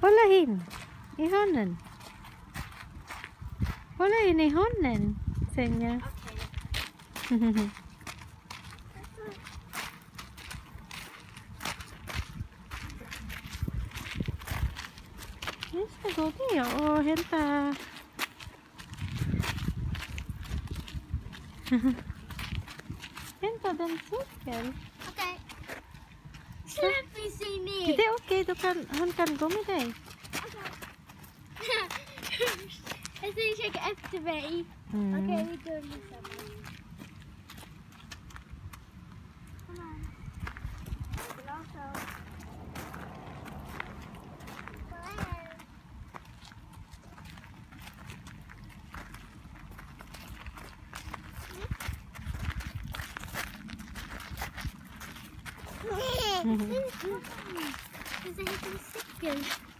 Hålla in i handen. Hålla in i handen, Xenia. Okay. Jag ska gå ner och hämta. Hämta den cykel. Okej. Släpp i sin ner. Det är okej, han kan gå med dig. Jag ska försöka efter mig. Okej, vi går tillsammans. Kom on. Det är en cykel.